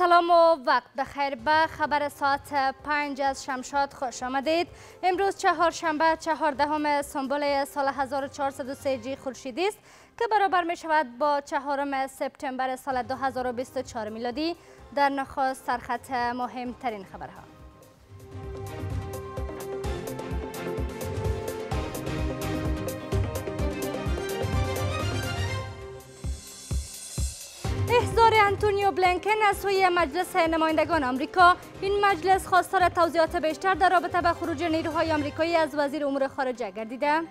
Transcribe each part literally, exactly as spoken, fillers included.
سلام و وقت بخیر. به خبر ساعت پنج از شمشاد خوش آمدید. امروز چهارشنبه چهاردهم سنبل سال هزار و چهارصد و سه هجری خورشیدی است که برابر می شود با چهارم سپتامبر سال دو هزار و بیست و چهار میلادی. در نخست سرخط مهمترین خبرها. احضار انتونیو بلینکن از سوی مجلس نمایندگان آمریکا. این مجلس خواستار توضیحات بیشتر در رابطه با خروج نیروهای آمریکایی از وزیر امور خارجه گردیده.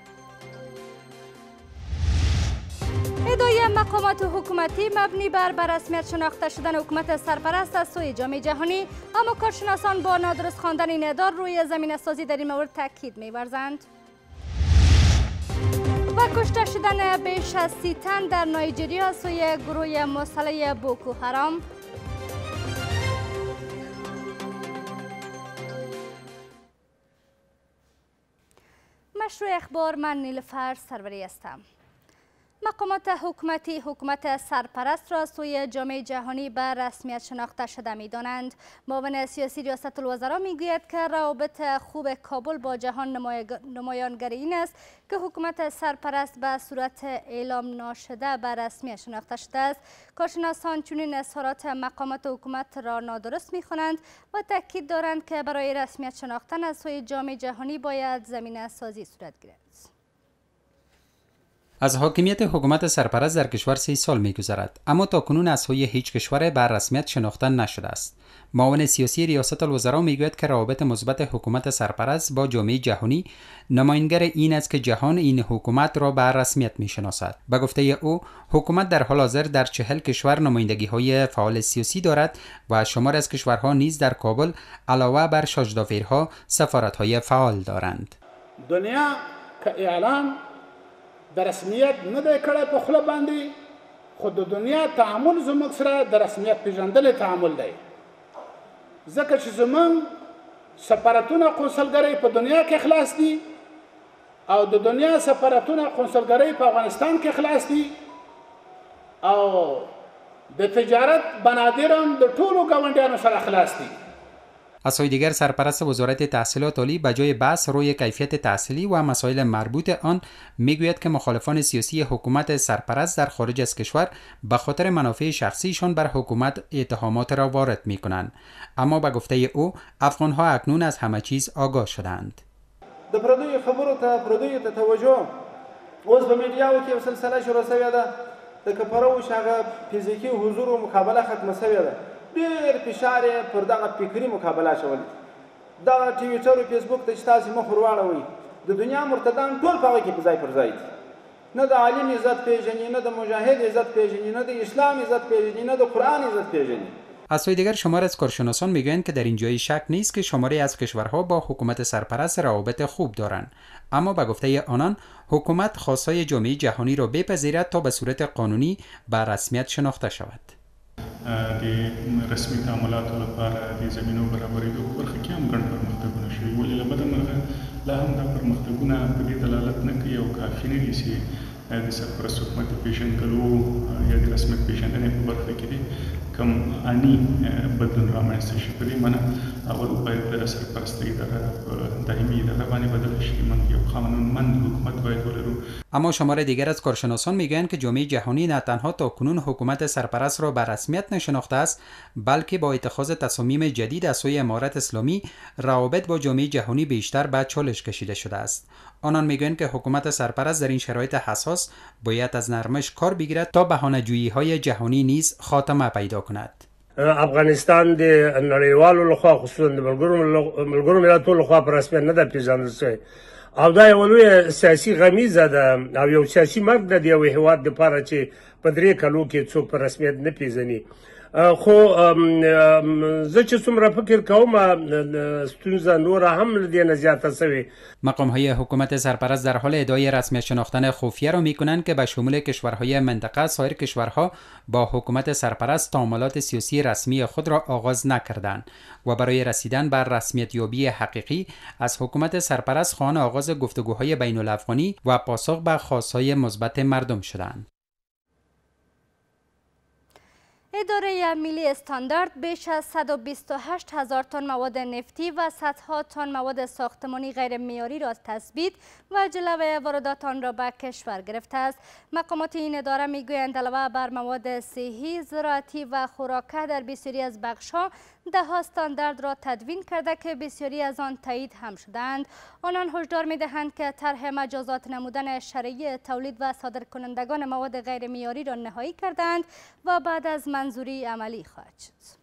ادعای مقامات حکومتی مبنی بر برسمیت شناخته شدن حکومت سرپرست از سوی جامعه جهانی، اما کارشناسان با نادرست خواندن این ادعا روی زمینه سازی در این مورد تاکید می‌ورزند. و کشته شدن بیش از سی تن در نایجریا از سوی گروه مسلح بوکو حرام. مشروع اخبار، من نیلوفر سروری هستم. مقامات حکومتی حکومت سرپرست را سوی جامعه جهانی به رسمیت شناخته شده می دانند. معاون سیاسی ریاست الوزرا می گوید که روابط خوب کابل با جهان نمایانگر این است که حکومت سرپرست به صورت اعلام ناشده به رسمیت شناخته شده است. کارشناسان چنین اظهارات مقامات حکومت را نادرست می خوانند و تاکید دارند که برای رسمیت شناختن از سوی جامعه جهانی باید زمینه سازی صورت گیرد. از حاکمیت حکومت سرپرست در کشور سی سال می‌گذرد، اما تاکنون از سوی هیچ کشور بر رسمیت شناخته نشده است. معاون سیاسی ریاست الوزرا میگوید که روابط مثبت حکومت سرپرست با جامعه جهانی نمایانگر این است که جهان این حکومت را بر رسمیت می‌شناسد. به گفته او، حکومت در حال حاضر در چهل کشور نمایندگی‌های فعال سیاسی دارد و شمار از کشورها نیز در کابل علاوه بر شاهدافیرها سفارت‌های فعال دارند. دنیا که اعلان در رسمیت نه دی کړی په خوله باندې، خو د دنیا تعامل زموږ سره د رسمیت پیژندل تعامل دی، ځکه چې زموږ سفارتونه قونسلګرۍ په دنیا کې خلاص دي او د دنیا سفارتونه قونسلګرۍ په افغانستان کې خلاص دي او د تجارت بنادر هم د ټولو ګاونډیانو سره خلاص دي. از سوی دیگر سرپرست وزارت تحصیلات عالی به جای بحث روی کیفیت تحصیلی و مسائل مربوط آن میگوید که مخالفان سیاسی حکومت سرپرست در خارج از کشور به خاطر منافع شخصیشان بر حکومت اتهامات را وارد می کنند، اما به گفته او افغانها اکنون از همه چیز آگاه شدند. د پردیو خبرو ته پردیو ته توجه اوس په میډیاو کې سلسله شروع شوې ده، د کفارو شغه فزیکی حضور او مقابله ختمه شوې ده. ډېر فشار یې پر دغه فکري مقابله شولې. دغه ټویټر او فیسبوک ته چې تاسې مخ ور واړوئ، د دنیا مرتدان ټول په هغه کې په ځای پر ځای دي. نه د عالم عزت پیژني، نه د مجاهد عزت پیژني، نه د اسلام عزت پیژني، نه د قرآن عزت پیژني. از سوی دیگر شمار از کارشناسان میگویند که در این جای شک نیست که شماری از کشورها با حکومت سرپرست روابط خوب دارند، اما به گفته آنان حکومت خواستای جامعه جهانی را بپذیرد تا به صورت قانونی به رسمیت شناخته شود. د رسمي تعاملاتو لپاره د زمینو برابرېدو په برخه کې هم ګڼ پرمختګونه شوي، ولې له بده مرغه لا هم دا پرمختګونه په دې دلالت نه کوي او کافي نه دي چې د سرپرست حکومت د پېژندلو یا د رسمیت پېژندنې په برخه کې دي کوم اني بدلون رامنځته شي. په دې معنی اول باید د سرپرست اداره په دایمي اداره باندې بدل شي، موږ یو قانونمند حکومت باید ولرو. اما شمار دیگر از کارشناسان میگویند که جامعه جهانی نه تنها تاکنون حکومت سرپرست را به رسمیت نشناخته است، بلکه با اتخاذ تصامیم جدید از سوی امارت اسلامی روابط با جامعه جهانی بیشتر به چالش کشیده شده است. آنان میگویند که حکومت سرپرست در این شرایط حساس باید از نرمش کار بگیرد تا بهانه‌جویی‌های جهانی نیز خاتمه پیدا کند. افغانستان د نړیوالو لخوا خصوصا د ملګرو ملتونو لخوا په رسمیت نه ده پیژندل شوی او دا یو لویه سیاسي غمیزه ده او یو سیاسي مرګ ده د یو هېواد دپاره چې په درې کلو کې څوک په رسمیت نه پیژني. خو زه چې څومره فکر کوم ستونزه نوره هم له دې نه زیاته شوې. مقام‌های حکومت سرپرست در حال ادعای رسمیت شناختن خفیه را می‌کنند که به شمول کشورهای منطقه سایر کشورها با حکومت سرپرست تعاملات سیاسی رسمی خود را آغاز نکردند و برای رسیدن بر رسمیت یابی حقیقی از حکومت سرپرست خواهان آغاز گفتگوهای بین الافغانی و پاسخ به خواست‌های مثبت مردم شدند. اداره ملی استاندارد بیش از صد و بیست و هشت هزار تن مواد نفتی و صدها تن مواد ساختمانی غیر معیاری را تثبیت و جلوه واردات آن را به کشور گرفته است. مقامات این اداره میگویند علاوه بر مواد صحی، زراعتی و خوراکه در بسیاری از بخش‌ها ده استاندارد را تدوین کرده که بسیاری از آن تایید هم شدند. آنان هشدار می‌دهند که طرح مجازات نمودن شرعی تولید و صادرکنندگان مواد غیر معیاری را نهایی کردند و بعد از منظوری عملی خواهد شد.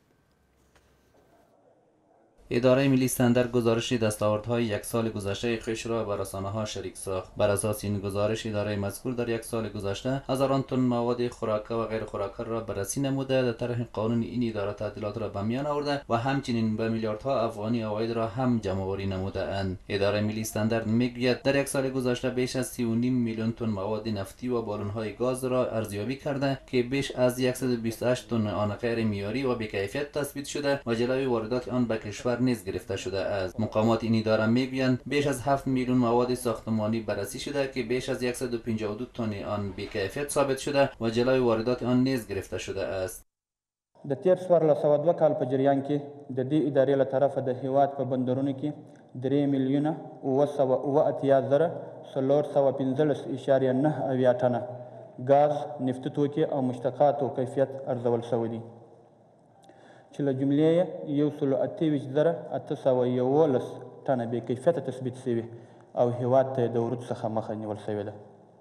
اداره ملی استاندارد گزارش دستاوردهای یک سال گذشته خویش را به رسانه‌ها شریک ساخت. بر اساس این گزارش اداره مذکور در یک سال گذشته هزاران تن مواد خوراکه و غیر خوراکه را بررسی نموده، در طرح قانون این اداره تعدیلات را به میان آورده و همچنین به میلیاردها افغانی عواید را هم جمع‌آوری نموده اند. اداره ملی استاندارد میگوید در یک سال گذشته بیش از سی و نیم میلیون تن مواد نفتی و بالون‌های گاز را ارزیابی کرده که بیش از صد و بیست و هشت تن آن غیر معیاری و بی‌کیفیت تثبیت شده و جلوی واردات آن به کشور نیز گرفته شده است. مقامات این اداره میگویند بیش از هفت میلیون مواد ساختمانی بررسی شده که بیش از صد و پنجاه و دو تن آن بی‌کیفیت ثابت شده و جلوی واردات آن نیز گرفته شده است. د تیر څوارلس سوه دوه کال په جریان کې د دې ادارې له طرفه د هیواد په بندرونو کې درې میلیونه اوه سوه اوه اتیا زره څلور سوه پنځلس اعشاریه نه اویا ټنه ګاز، نفتي توکي او مشتقاتو کیفیت ارزول شوی دی چې له جملې یې یو سل او اته ویشت زره اته سوه یولس ټنه بې کیفیته تثبیت شوي او هیواد ته یې د ورود څخه مخه نیول شوې ده.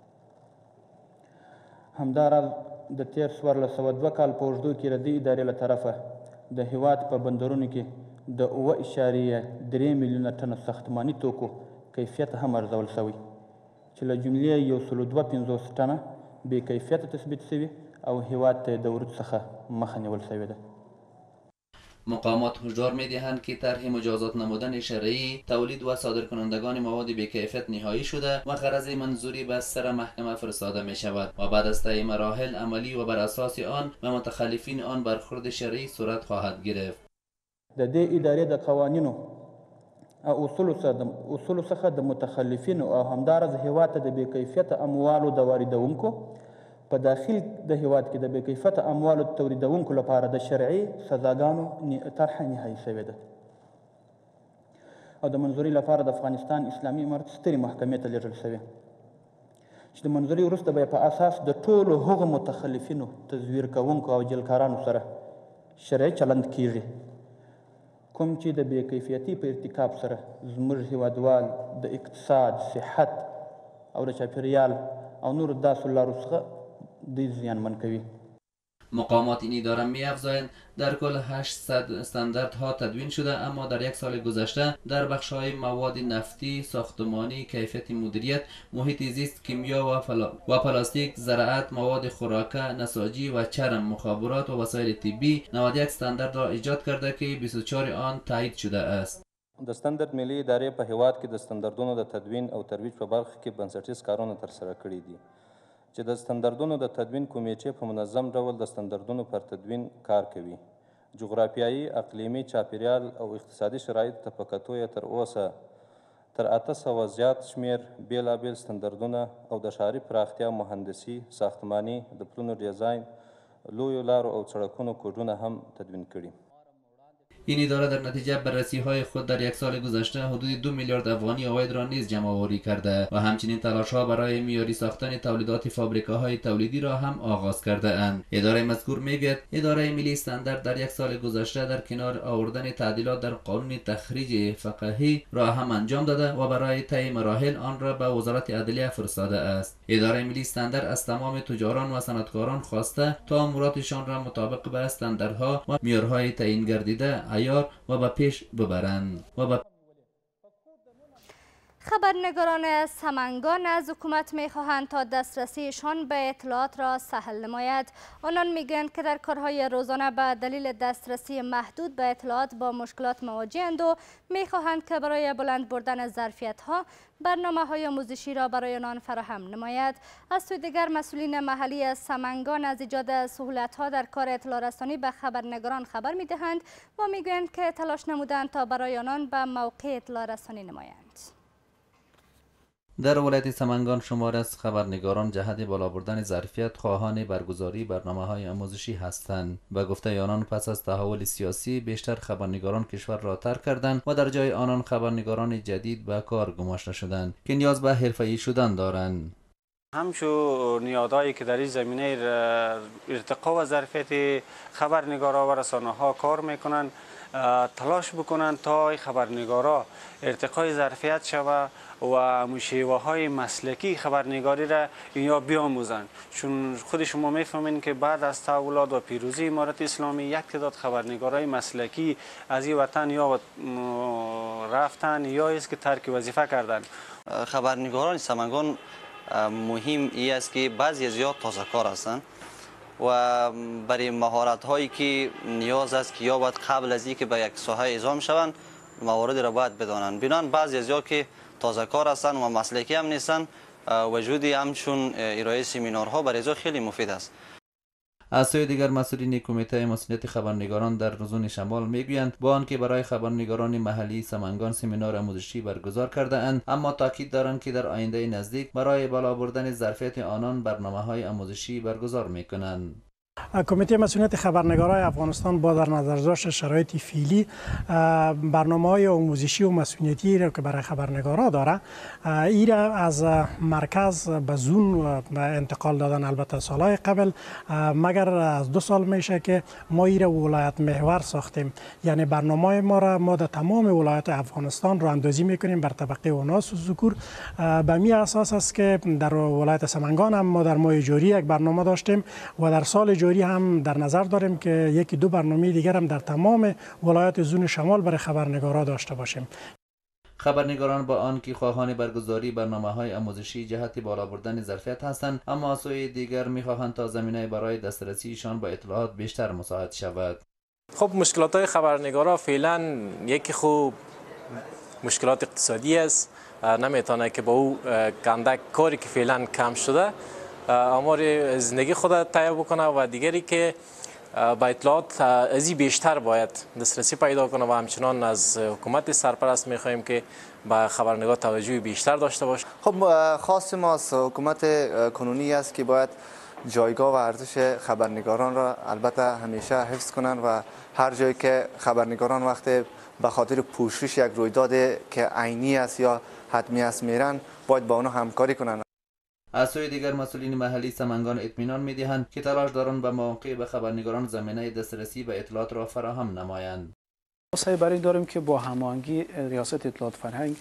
همداراز د تیر څوارلس سوه دوه کال په اوږدو کې د دې ادارې له طرفه د هیواد په بندرونو کې د اوه اعشاریه درې میلیونه ټنه ساختماني توکو کیفیت هم ارزول شوی چې له جملې یو سل دوه پنځوس ټنه بې کیفیته تثبیت شوي او هیواد ته یې د ورود څخه مخه نیول شوې ده. مقامات هشدار می‌دهند که طرح مجازات نمودن شرعی تولید و صادرکنندگان مواد بی‌کیفیت نهایی شده و غرض منظوری به سر محکمه فرستاده می شود و بعد از طی مراحل عملی و بر اساس آن و متخلفین آن برخورد شرعی صورت خواهد گرفت. د دې ادارې د قوانینو او اصولو څخه اصولو څخه د متخلفینو او همدارز هیواد ته د بې کیفیته اموالو د واردونکو په داخل د هیواد کې د بې کیفیته اموالو تولیدونکو لپاره د شرعي سزاګانو طرحه نهایي شوې ده او د منظوري لپاره د افغانستان اسلامي امارت سترې محکمې ته لیږل شوې چې د منظوري وروسته به په اساس د ټولو هغو متخلفینو تزویر کوونکو او جلکارانو سره شرعي چلند کیږي کوم چې د بې کیفیتي په ارتکاب سره زموږ هیوادوال د اقتصاد، صحت او د چاپیریال او نور داسې لارو څخه دی زیانمن کوي. مقامات این اداره می افزایند در کل هشتصد استانداردها تدوین شده، اما در یک سال گذشته در بخش‌های مواد نفتی، ساختمانی، کیفیت مدیریت، محیط زیست، کیمیا و, فلا... و پلاستیک، زراعت، مواد خوراکه، نساجی و چرم، مخابرات و وسایل طبی نود و یک استاندارد را ایجاد کرده که بیست و چهار آن تایید شده است. د ستاندرد ملي ادارې په هیواد کې د ستاندردونو د تدوین او ترویج په برخه کې بنسټیز کارونه ترسره کړي دي چې د ستاندردونو د تدوین کمیټې په منظم ډول د ستاندردونو پر تدوین کار کوي. جغرافیایي، اقلیمي، چاپیریال او اقتصادي شرایطو ته په کتو یې تر اوسه تر اته سوه زیات شمېر بېلابېل ستاندردونه او د ښاري پراختیا، مهندسي، ساختماني، د پلونو ډیزاین، لویو لارو او سړکونو کوډونه هم تدوین کړي. این اداره در نتیجه بررسی های خود در یک سال گذشته حدود دو میلیارد افغانی عواید را نیز جمع آوری کرده و همچنین تلاش ها برای معیاری ساختن تولیدات فابریکه های تولیدی را هم آغاز کرده اند. اداره مذکور میگوید اداره ملی استاندارد در یک سال گذشته در کنار آوردن تعدیلات در قانون تخریج فقاهی را هم انجام داده و برای طی مراحل آن را به وزارت عدلیه فرستاده است. اداره ملی استاندارد از تمام تجاران و صنعتکاران خواسته تا اموراتشان را مطابق به استانداردها و معیارهای تعیین گردیده عیار و به پیش ببرند و به خبرنگاران سمنگان از حکومت میخواهند تا دسترسیشان به اطلاعات را سهل نماید. آنان میگویند که در کارهای روزانه به دلیل دسترسی محدود به اطلاعات با مشکلات مواجهند و میخواهند که برای بلند بردن ظرفیت‌ها برنامه های آموزشی را برای آنان فراهم نماید. از سوی دیگر مسئولین محلی از سمنگان از ایجاد سهولت‌ها در کار اطلاع رسانی به خبرنگاران خبر میدهند و میگویند که تلاش نمودند تا برای آنان به موقع اطلاع رسانی نمایند. در ولایت سمنگان شمار از خبرنگاران جهت بالا بردن ظرفیت خواهان برگزاری برنامه‌های آموزشی هستند. به گفته آنان پس از تحول سیاسی بیشتر خبرنگاران کشور را ترک کردند و در جای آنان خبرنگاران جدید به کار گماشته شدند که نیاز به حرفه‌ای شدن دارند. همچون نیازهایی که در این زمینه ارتقا و ظرفیت خبرنگارا و رسانه ها کار میکنند، تلاش بکنند تا خبرنگارا ارتقای ظرفیت شود و مشیوه های مسلکی خبرنگاری را اینجا بیاموزند. چون خود شما میفهمین که بعد از تحولات و پیروزی امارت اسلامی یک تعداد خبرنگارای مسلکی از این وطن یا رفتن یا است که ترک وظیفه کردند. خبرنگاران سمنگان مهم ای است که بعضی از یا تازه کار هستند و برای مهارت هایی که نیاز است که یا باید قبل از اینکه به یک ساحه اعزام شوند موارد را باید بدانند. بنان بعضی از یا که تازه کار هستند و مسلکی هم نیستند، وجودی همچون ارائه سمینارها برای ازا خیلی مفید است. از سوی دیگر مسئولین کمیته مسئولیت خبرنگاران در رزون شمال میگویند با آنکه برای خبرنگاران محلی سمنگان سمینار آموزشی برگزار کرده اند، اما تاکید دارند که در آینده نزدیک برای بالا بردن ظرفیت آنان برنامه‌های آموزشی برگزار میکنند. کمیته مسئولیت خبرنگارای افغانستان با در نظر داشت شرایط فعلی برنامه‌های آموزشی و مسئولیتی را که برای خبرنگارا داره این را از مرکز به زون انتقال دادن. البته سالهای قبل مگر از دو سال میشه که ما این را ولایت محور ساختیم، یعنی برنامه ما را ما در تمام ولایت افغانستان را اندازی میکنیم بر طبقه اوناس و ذکور. به می اساس است که در ولایت سمنگان هم ما در ماه جاری یک برنامه داشتیم و در سال جاری هم در نظر داریم که یکی دو برنامه دیگر هم در تمام ولایات زون شمال برای خبرنگارا داشته باشیم. خبرنگاران با آنکه خواهان برگزاری برنامه‌های آموزشی جهت بالا بردن ظرفیت هستند، اما از سوی دیگر می‌خواهند تا زمینه برای دسترسیشان به اطلاعات بیشتر مساعد شود. خب مشکلات خبرنگارا فعلا یکی خوب مشکلات اقتصادی است، نمیتونه که با او کندک کاری که فعلا کم شده آمار زندگی خود تهیه بکنه و دیگری که با اطلاعات ازی بیشتر باید دسترسی پیدا کنه و همچنان از حکومت سرپرست میخواهیم که با خبرنگار توجه بیشتر داشته باشه. خب خاص ما از حکومت کنونی است که باید جایگاه و ارزش خبرنگاران را البته همیشه حفظ کنند و هر جایی که خبرنگاران وقت به خاطر پوشش یک رویداد که عینی است یا حتمی است میرن باید با اونها همکاری کنند. از سوی دیگر مسئولین محلی سمنگان اطمینان می‌دهند که تلاش دارند به موقع به خبرنگاران زمینه دسترسی به اطلاعات را فراهم نمایند. سعی بر این داریم که با هماهنگی ریاست اطلاعات فرهنگ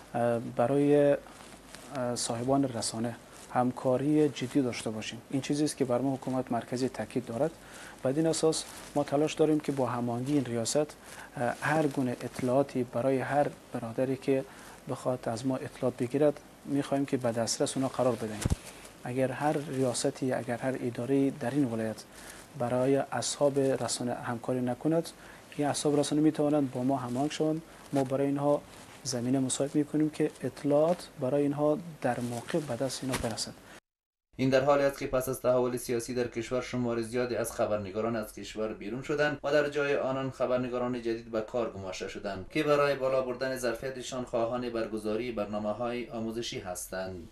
برای صاحبان رسانه همکاری جدی داشته باشیم. این چیزی است که بر ما حکومت مرکزی تاکید دارد. بعد این اساس ما تلاش داریم که با هماهنگی این ریاست هر گونه اطلاعاتی برای هر برادری که بخواد از ما اطلاعات بگیرد میخواهیم که به دسترس اونا قرار بدهیم. اگر هر ریاستی، اگر هر اداره در این ولایت برای اصحاب رسانه همکاری نکند، این اصحاب رسانه میتوانند با ما هماهنگ شوند. ما برای اینها زمینه مساعد میکنیم که اطلاعات برای اینها در موقع به دست اینا برسد. این در حالی است که پس از تحول سیاسی در کشور شمار زیادی از خبرنگاران از کشور بیرون شدند و در جای آنان خبرنگاران جدید به کار گماشته شدند که برای بالا بردن ظرفیتشان خواهان برگزاری برنامه‌های آموزشی هستند.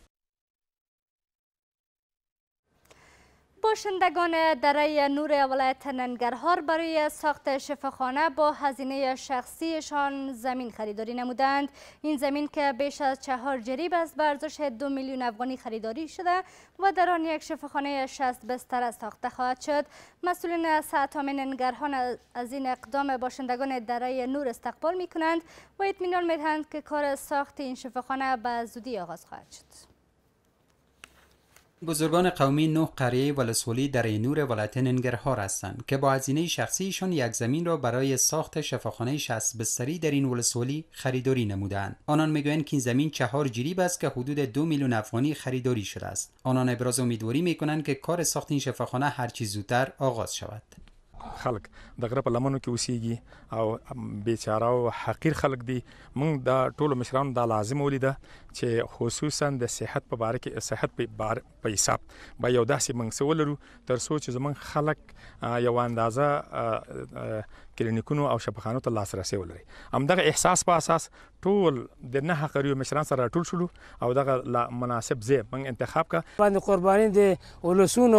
باشندگان دره نور ولایت ننگرهار برای ساخت شفاخانه با هزینه شخصیشان زمین خریداری نمودند. این زمین که بیش از چهار جریب است به ارزش دو میلیون افغانی خریداری شده و در آن یک شفاخانه شصت بستر ساخته خواهد شد. مسئولین ساعتام ننگرهار از این اقدام باشندگان دره نور استقبال می کنند و اطمینان می دهند که کار ساخت این شفاخانه به زودی آغاز خواهد شد. بزرگان قومی نه قریه ولسوالی دره نور ولایت ننگرهار هستند که با هزینه شخصیشان یک زمین را برای ساخت شفاخانه شصت بستری در این ولسوالی خریداری نمودند. آنان میگویند که این زمین چهار جریب است که حدود دو میلیون افغانی خریداری شده است. آنان ابراز امیدواری میکنند که کار ساخت این شفاخانه هرچی زودتر آغاز شود. خلک د غره په لمنو کې اوسېږي او بیچاره او حقیر خلک دي. موږ د ټولو مشرانو دا لازم ولیده چې خصوصا د صحت په باره کې صحت په حساب به یو داسې موږ څه ولرو تر څو چې زموږ خلک یو اندازه کلینیکونو او شفاخانو ته لاسرسی ولري. همدغه احساس په اساس ټول د نه حقیقي مشران سره راټول شولو او دغه مناسب ځای موږ انتخاب کړ. باندې قرباني د ولسونو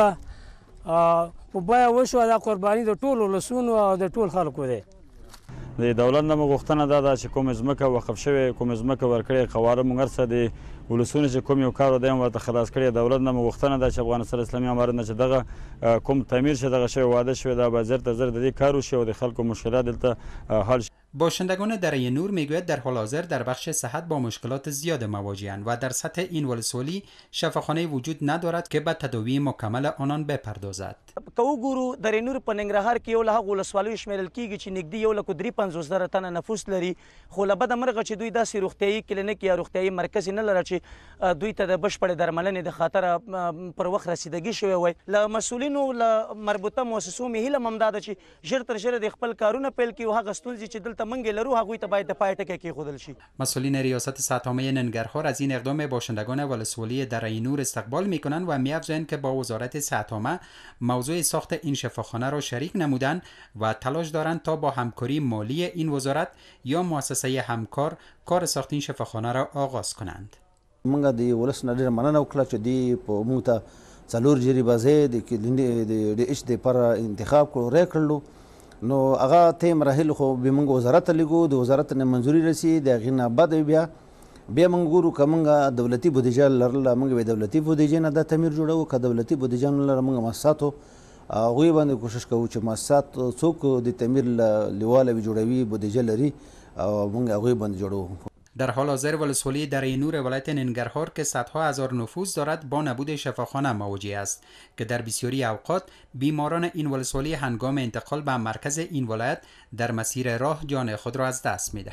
ورکړه په بیا وشو دا قرباني د ټول ولسونو او د ټول خلکو دی. د دولت نه غوښتنه دا ده چې کوم ځمکه وقف شوې کوم ځمکه ورکړې قواره موږ هر څه د ولسونو چې کوم یو کار دی ورته خلاص کړی. دولت نه غوښتنه ده چې افغانستان اسلامي امارت نه چې دغه کوم تعمیر چې دغه شوی واده شوی دا به زر تا زر د دې کار وشي او د خلکو مشکلات دلته حل شي. باشندگان دره نور میگوید در حال حاضر در بخش صحت با مشکلات زیاد مواجهند و در سطح این ولسوالی شفاخانه وجود ندارد که به تداوی مکمل آنان بپردازد. که وګورو دره نور په ننګرهار کې یو له هغو ولسوالیو شمیرل کیږي چې نږدې یو لکه درې پنځوس زره تنه نفوس لري، خو له بده مرغه چې دوی داسې روغتیایي کلینیک یا روغتیایي مرکز نه لري چې دوی ته د بشپړې درملنې د خاطره پر وخت رسیدګي شوی وای. له مسؤلینو له مربوطه مؤسسو مې هیله هم دا ده چې ژر تر ژره د خپل کارونه پیل کړي او هغه ستونزې چې دلته منګې لرو هغوی ته باید د پای ټکی کېښودل شي. مسئولین ریاست صحت‌عامه ننگرهار از این اقدام باشندگان ولسوالی دره نور استقبال می‌کنند و می‌افزایند که با وزارت صحت‌عامه موضوع ساخت این شفاخانه را شریک نمودند و تلاش دارند تا با همکاری مالی این وزارت یا مؤسسه همکار کار ساخت این شفاخانه را آغاز کنند. موږ د ولس نه ډېره مننه وکړه چې دوی په موږ ته څلور جریبازې د ډي ایچ دپاره انتخاب کړو رای کړلو. نو هغه ته مراحل خو به موږ وزارت ته لیږو، د وزارت نه منظوري رسي، د هغې نه بعد بیا بیا موږ ګورو که موږ دولتي بودیجه لرله موږ به دولتي بودیجې نه دا تعمیر جوړوو، که دولتي بودیجه نه لره موږ مؤسساتو هغوی باندې کوشش کوو چې مؤسسات څوک د تعمیر لیواله وي جوړوي بودیجه لري او موږ هغوی باندې جوړوو. در حال حاضر ولسوالی دره نور ولایت ننگرهار که صدها هزار نفوس دارد با نبود شفاخانه مواجه است که در بسیاری اوقات بیماران این ولسوالی هنگام انتقال به مرکز این ولایت در مسیر راه جان خود را از دست می‌دهند.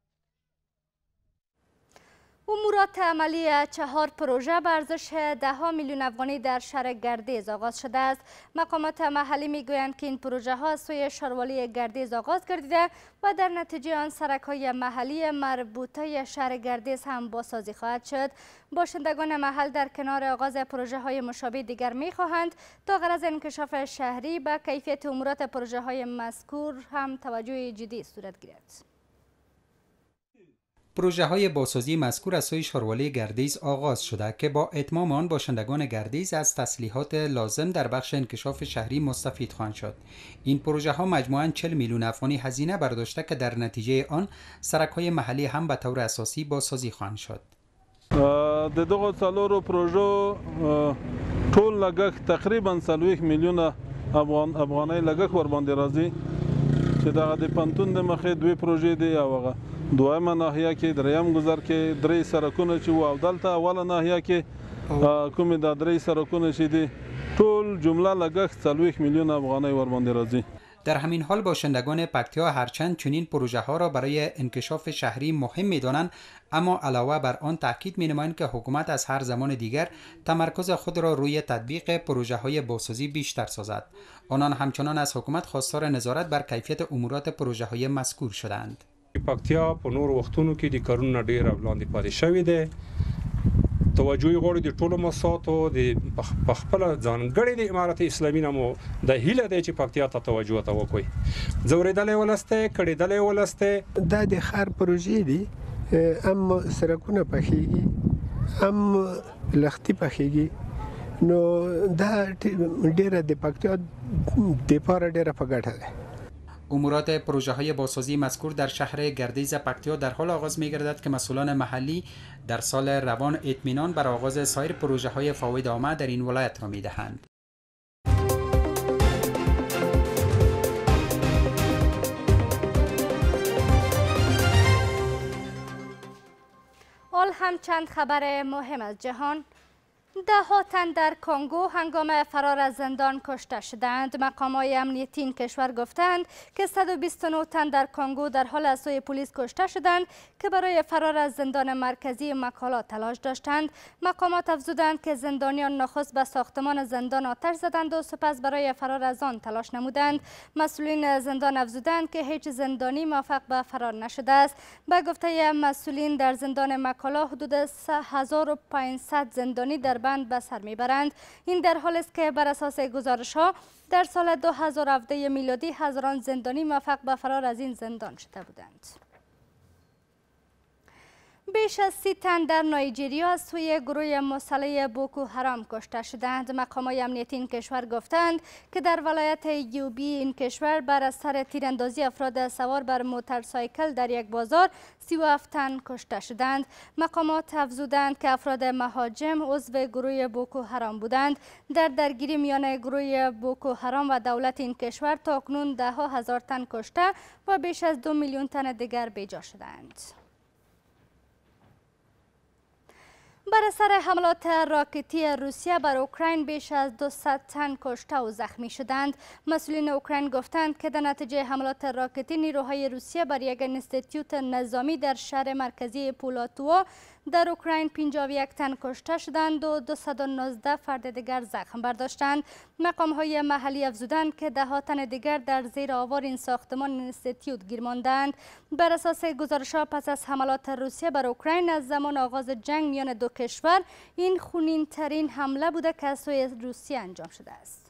امورات عملی چهار پروژه به ارزش ده ها میلیون افغانی در شهر گردیز آغاز شده است. مقامات محلی میگویند که این پروژه ها از سوی شاروالی گردیز آغاز گردیده و در نتیجه آن سرک های محلی مربوطه شهر گردیز هم بازسازی خواهد شد. باشندگان محل در کنار آغاز پروژه های مشابه دیگر میخواهند تا غرض انکشاف شهری به کیفیت امورات پروژه های مذکور هم توجه جدی صورت گیرد. پروژه های بازسازی مذکور از سوی شاروالی گردیز آغاز شده که با اتمام آن باشندگان گردیز از تسلیحات لازم در بخش انکشاف شهری مستفید خواهند شد. این پروژه ها مجموعاً چهل میلیون افغانی هزینه برداشته که در نتیجه آن سرک های محلی هم به طور اساسی بازسازی خواهند شد. د دغه څلورو پروژو ټول لګښت تقریبا څلوېښت میلیونه افغان افغانۍ لګښت ورباندې راځي چې دغه د پنتون د مخې دوی پروژې دي او هغه دویمه ناحیه کې دریم ګذر کې درې سرکونه چې وو او دلته اوله ناحیه کې کومې دا درې سرکونه چې دي ټول جمله لګښت څلوېښت میلیونه افغانۍ ورباندې راځي. در همین حال باشندگان پکتیا هرچند چنین پروژه ها را برای انکشاف شهری مهم می دانند اما علاوه بر آن تاکید می نمایند که حکومت از هر زمان دیگر تمرکز خود را روی تطبیق پروژه های بازسازی بیشتر سازد. آنان همچنان از حکومت خواستار نظارت بر کیفیت امورات پروژه های مذکور شدند. پکتیا په نور وختونو کې د کارونو ډیر وړاندې پاتې شوی دی. توجه غوړي د ټولو مساتو د خپل ځانګړي د امارت اسلامي نامو د هیله دی چې پکتیا ته توجه ته وکوي. زوریدلې ولسته کړيدلې ولسته دا د خار پروژې دي هم سرکونه پخېږي هم لختي پخېږي نو دا ډیره د پکتیا د پاره ډیره په ګټه ده. امورات پروژه های بازسازی مذکور در شهر گردیز پکتیا در حال آغاز می گردد که مسئولان محلی در سال روان اطمینان بر آغاز سایر پروژه های فواید عامه در این ولایت را می دهند. حال هم چند خبر مهم از جهان. ده ها تن در کنگو هنگام فرار از زندان کشته شدند. مقامات امنیتی این کشور گفتند که صد و بیست و نه تن در کنگو در حال از سوی پلیس کشته شدند که برای فرار از زندان مرکزی مکالا تلاش داشتند. مقامات افزودند که زندانیان نخست به ساختمان زندان آتش زدند و سپس برای فرار از آن تلاش نمودند. مسئولین زندان افزودند که هیچ زندانی موفق به فرار نشده است. به گفته مسئولین در زندان مکالا حدود سه هزار و پانصد زندانی در بند به سر میبرند. این در حالی است که بر اساس گزارش ها در سال دو هزار و هفده میلادی هزاران زندانی موفق به فرار از این زندان شده بودند. بیش از سی تن در نایجریا از سوی گروه مسلح بوکو حرام کشته شدند. مقامات امنیتی این کشور گفتند که در ولایت یوبی این کشور بر اثر تیراندازی افراد سوار بر موتورسایکل در یک بازار سی و هفت تن کشته شدند. مقامات افزودند که افراد مهاجم عضو گروه بوکو حرام بودند. در درگیری میان گروه بوکو حرام و دولت این کشور تاکنون ده ها هزار تن کشته و بیش از دو میلیون تن دیگر بیجا شدند. بر اثر حملات راکتی روسیه بر اوکراین بیش از دویست تن کشته و زخمی شدند. مسئولین اوکراین گفتند که در نتیجه حملات راکتی نیروهای روسیه بر یک انستیتیوت نظامی در شهر مرکزی پولاتووا در اوکراین پنجاه و یک تن کشته شدند و دویست و نوزده فرد دیگر زخم برداشتند. مقام‌های محلی افزودند که ده ها تن دیگر در زیر آوار این ساختمان انستیتیوت گیر ماندند. بر اساس گزارش‌ها پس از حملات روسیه بر اوکراین از زمان آغاز جنگ میان دو کشور این خونین ترین حمله بوده که از سوی روسیه انجام شده است.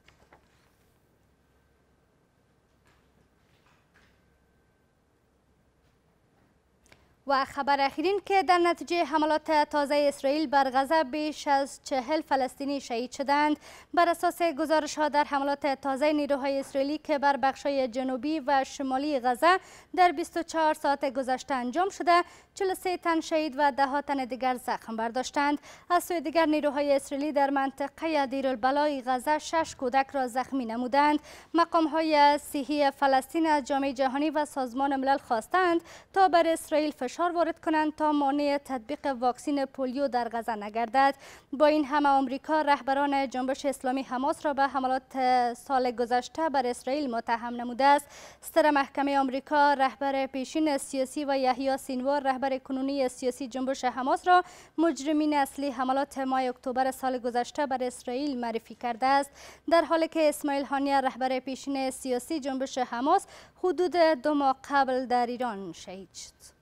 و خبر اخیرین که در نتیجه حملات تازه اسرائیل بر غزه بیش از چهل فلسطینی شهید شدند. بر اساس گزارش ها در حملات تازه نیروهای اسرائیلی که بر بخش‌های جنوبی و شمالی غزه در بیست و چهار ساعت گذشته انجام شده، چهل و سه تن شهید و ده ها تن دیگر زخم برداشتند. از سوی دیگر نیروهای اسرائیلی در منطقه دیرالبلای غزه شش کودک را زخمی نمودند. مقام‌های صحی فلسطین از جامعه جهانی و سازمان ملل خواستند تا بر اسرائیل فشار وارد کنند تا مانع تطبیق واکسن پولیو در غزه نگردد. با این همه آمریکا رهبران جنبش اسلامی حماس را به حملات سال گذشته بر اسرائیل متهم نموده است. صدر محکمه آمریکا رهبر پیشین سیاسی و یحیی سینوار رهبر کنونی سیاسی جنبش حماس را مجرمین اصلی حملات ماه اکتبر سال گذشته بر اسرائیل معرفی کرده است، در حالی که اسماعیل هانیه رهبر پیشین سیاسی جنبش حماس حدود دو ماه قبل در ایران شهید شد.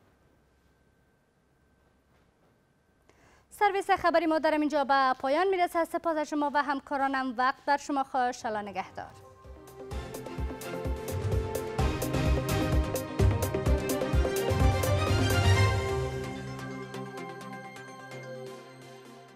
سرویس خبری ما در اینجا به پایان میرسد. سپاس از شما و همکارانم. وقت بر شما خوش. الله نگهدار.